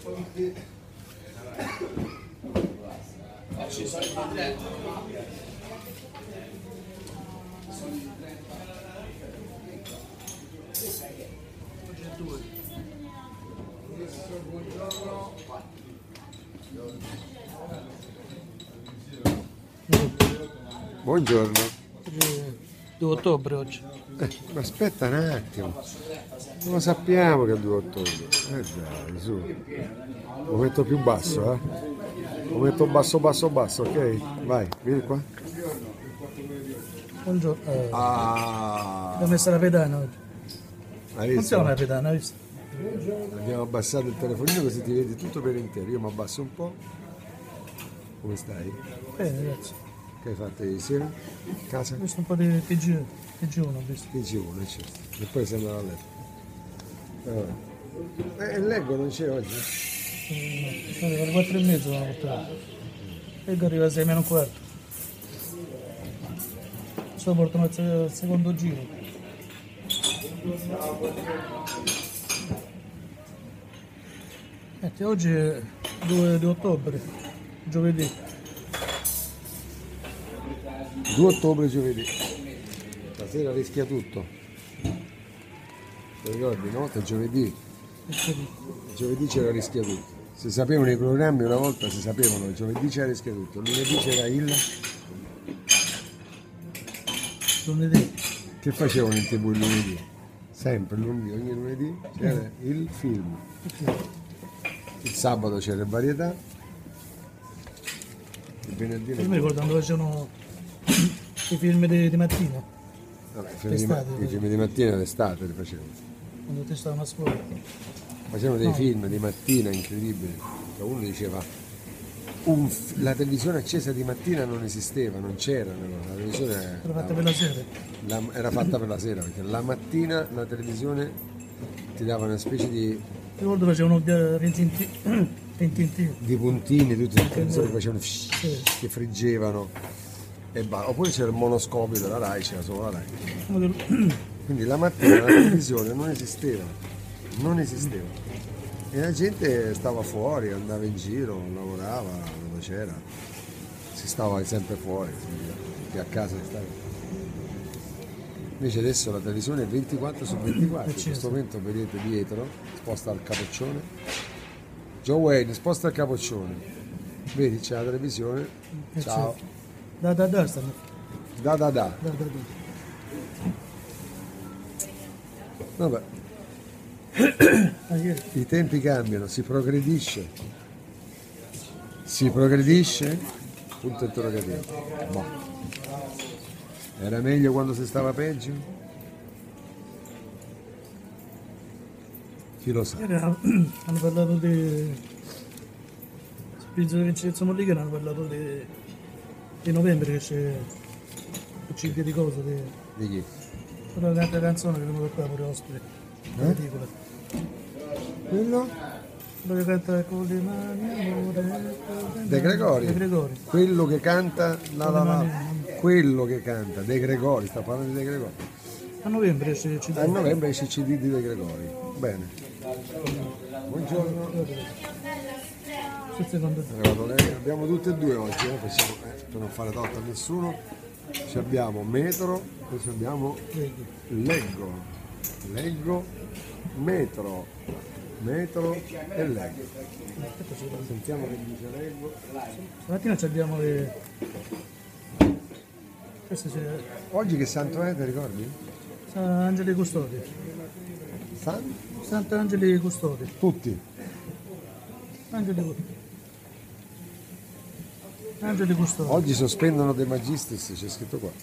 Ci sono i 3. Buongiorno. 2 ottobre oggi. Ma aspetta un attimo. Non lo sappiamo che è il 2 ottobre. Dai, su. Lo metto più basso, Lo metto basso, ok? Vai, vieni qua. Buongiorno. Ah, Abbiamo messo la pedana oggi. hai Non visto? siamo la pedana, hai visto? Abbiamo abbassato il telefonino così ti vedi tutto per intero. Io mi abbasso un po'. Come stai? Bene, ragazzi. Che hai fatto ieri sera? Casa? Ho visto un po' di TG1, ho visto. TG1, certo. E poi sei andato a letto. Leggo non c'è oggi? Sono alle 4:30 sono portato. E arriva alle 6 meno un quarto. Sto portando il secondo giro. Senti, oggi è 2 ottobre, giovedì. 2 ottobre giovedì. Stasera rischia tutto. Ti ricordi, no? Che giovedì. Giovedì c'era rischia tutto. Si sapevano i programmi una volta, si sapevano, il giovedì c'era rischia tutto. Lunedì c'era il. Lunedì. Che facevano in TV il lunedì? Sempre lunedì, ogni lunedì c'era il film. Il sabato c'era varietà. Il venerdì Io mi ricordo quando facevano i film di mattina, vabbè, L'estate, i film di mattina l'estate li facevano. quando te stavano a scuola. Facevano dei film di mattina incredibili. Cioè, uno diceva la televisione accesa di mattina non esisteva, non c'era, la televisione Era fatta per la sera. era fatta per la sera, perché la mattina la televisione ti dava una specie di Ricordo facevano Tintin. di puntini, tutti i canzoni che facevano che friggevano oppure c'era il monoscopio della Rai, c'era solo la Rai. Quindi la mattina la televisione non esisteva e la gente stava fuori, andava in giro, lavorava dove c'era, si stava sempre fuori, che a casa si stava. Invece adesso la televisione è 24 su 24, in questo momento vedete dietro, sposta il capoccione. Joe Wayne, sposta il capoccione. Vedi, c'è la televisione. Ciao. Da stanno. Da. Vabbè, i tempi cambiano, si progredisce. Punto interrogativo. Boh. Era meglio quando si stava peggio? Chi lo sa? Hanno parlato di Spirito di Vincenzo Mollica, hanno parlato di novembre che c'è il CD di cosa Di chi? quella canta canzone che è venuta qua pure ospite, ridicola. Quello? Quello che canta con le mani amore. De Gregori. De Gregori. Quello che canta quello che canta De Gregori, sta parlando di De Gregori. A novembre esce il CD. A novembre esce il CD di De Gregori. Bene. Buongiorno. Sul secondo È arrivato lei. Abbiamo tutte e due oggi, per non fare torto a nessuno. Ci abbiamo Metro e ci abbiamo Leggo, Metro e Leggo. Sentiamo che dice Leggo. Stamattina ci abbiamo le. Questo c'è Oggi che santo è, ti ricordi? Angeli Custodi. Sant'Angeli Custodi. Tutti. Angeli Custodi. Oggi sospendono De Magistris, c'è scritto qua.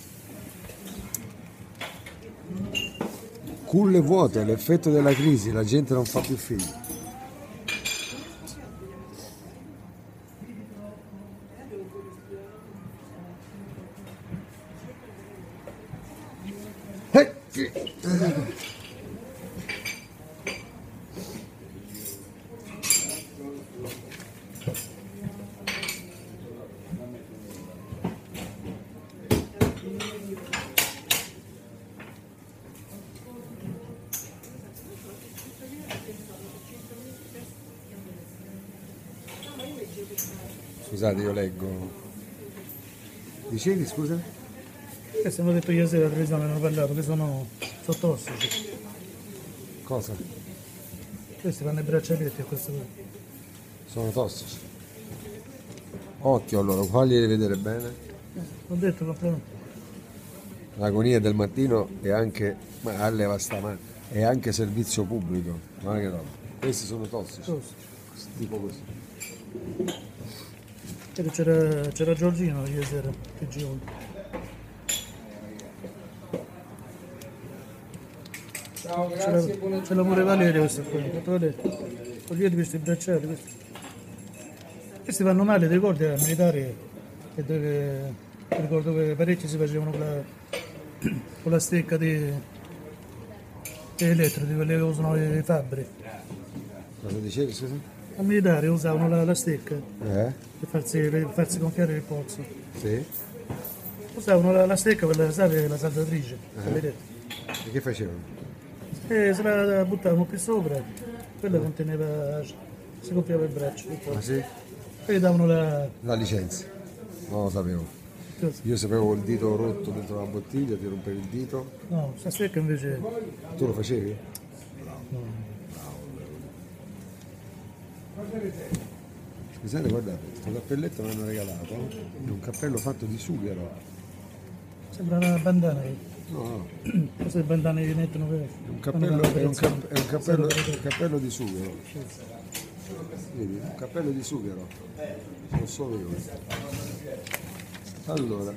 Culle vuote, l'effetto della crisi, la gente non fa più figli. Scusate, io leggo. Dicevi, scusa? Questi hanno detto ieri sera la televisione, hanno parlato che sono tossici. Cosa? Questi fanno i braccialetti a questo punto. Sono tossici. Occhio allora, fagli vedere bene. Ho detto completamente. L'agonia del mattino è anche, ma alleva sta mano, è anche servizio pubblico. Guarda che roba. Questi sono tossici. Tossici. Tipo così. C'era Giorgino ieri sera, che giorno. Ciao, grazie, buona C'è pure Valerio questo qua. Togliete questi bracciali. Questi vanno male, ti ricordi ai militari? Ti ricordo che parecchi si facevano con la stecca di elettro, di quelle che usano i fabbri. Cosa dicevi, scusa? Ai militari usavano la stecca Eh? per farsi gonfiare il polso. Sì? Usavano la stecca per la saldatrice, vedete? E che facevano? E se la buttavano più sopra, quella conteneva, si gonfiava il braccio. Il polso. Ah sì? E gli davano la... La licenza. Non lo sapevo. Io sapevo il dito rotto dentro la bottiglia, ti rompevi il dito. No, sta stecca invece... Tu lo facevi? No. Scusate, guardate, questo cappelletto mi hanno regalato. È un cappello fatto di sughero. Sembra una bandana. No, no. Queste bandane che mettono per... È un cappello, un cappello di sughero. Vedi, un cappello di sughero. Lo so io. Allora.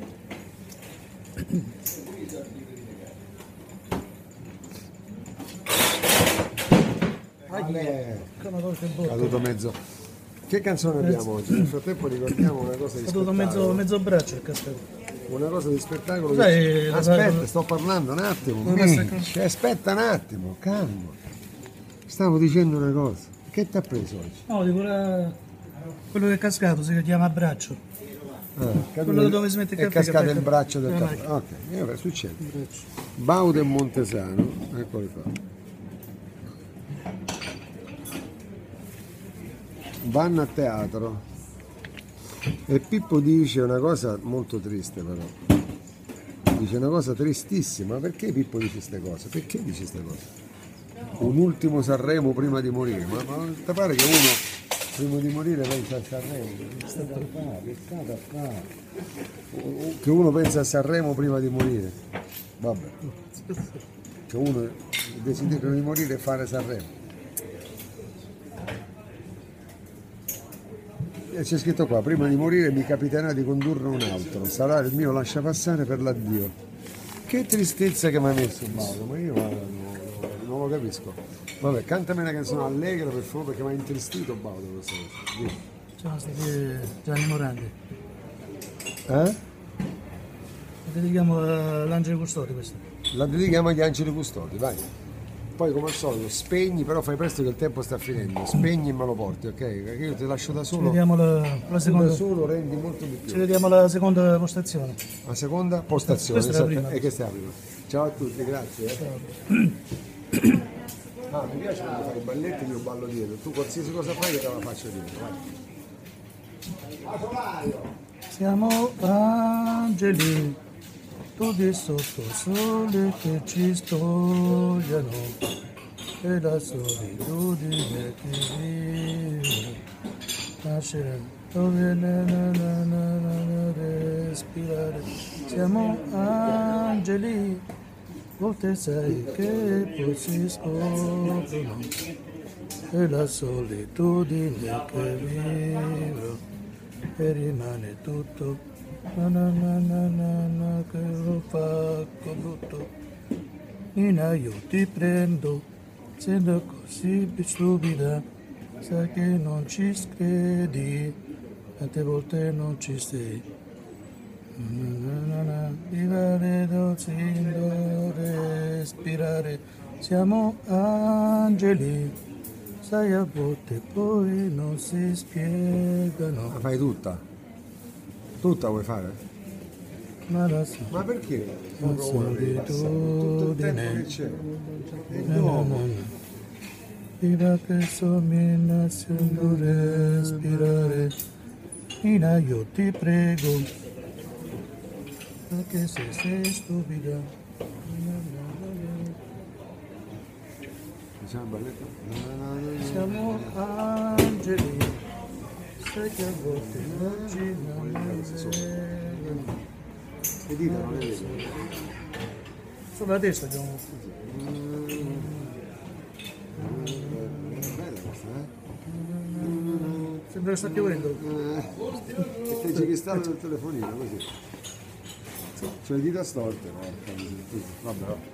Come cosa in bocca. Caduto mezzo. Che canzone abbiamo oggi? Nel frattempo ricordiamo una cosa di Caduto spettacolo. mezzo braccio il castello. Una cosa di spettacolo. Sai, Aspetta, sto parlando un attimo. Non basta Minchia, aspetta un attimo, calmo. Stavo dicendo una cosa. Che ti ha preso oggi? No, dico quello che è cascato si chiama braccio. Quello dove si mette il è caffè, cascato caffè. il braccio del La caffè. Ok, succede. Braccio. Baudo e Montesano, eccoli qua. Vanno a teatro e Pippo dice una cosa molto triste però. Dice una cosa tristissima. Perché Pippo dice queste cose? Perché dice queste cose? Un ultimo Sanremo prima di morire. Ma ti pare che uno prima di morire pensa a Sanremo? Che state a fare? Che state a fare? Che uno pensa a Sanremo prima di morire. Vabbè. Che uno il desiderio di morire è fare Sanremo. E c'è scritto qua, prima di morire mi capiterà di condurre un altro, sarà il mio lasciapassare per l'addio. Che tristezza che mi ha messo Baudo, ma io non lo capisco. Vabbè, cantami una canzone allegra per favore perché mi ha intristito Baudo questa cosa. Dimmi. Sono stati Gianni Morandi. Eh? La dedichiamo all'Angelo Custodi questa. La dedichiamo agli angeli custodi, vai. Poi come al solito spegni, però fai presto che il tempo sta finendo. Spegni e me lo porti, ok? Perché io ti lascio da Ci solo. vediamo la Tu da seconda. solo rendi molto di Ci più. vediamo alla seconda postazione. La seconda postazione, Questa è la esatto. prima. E questa è la prima. Ciao a tutti, grazie. Ah, mi piace quando fai i balletti, io ballo dietro. Tu qualsiasi cosa fai io te la faccio dietro. Vai. Siamo angeli, tutti sotto il sole che ci stogliano e la solitudine che vive. Nascere dove respirare. Siamo angeli, volte sai che poi si scoprono e la solitudine che vive. E rimane tutto che lo fa brutto. Nina io ti prendo, sembra così stupida, sai che non ci credi, tante volte non ci sei. Vivere dolcindo, respirare, siamo angeli. Sai a volte poi non si spiegano, La fai tutta? Tutta vuoi fare? ma la Ma perché? La Tutto il tempo solitudine. che c'è. E no, dopo? Viva che somminazione respirare, Nina, io ti prego, anche se sei stupida. Facciamo il balletto? Siamo angeli, sai che a volte non ci innamoriamo. Le dita non le vedo. Sopra la testa abbiamo. Bella questa, Sembra che sta piovendo. E te ci sta il telefonino così. C'ho le dita storte, porca miseria. Vabbè.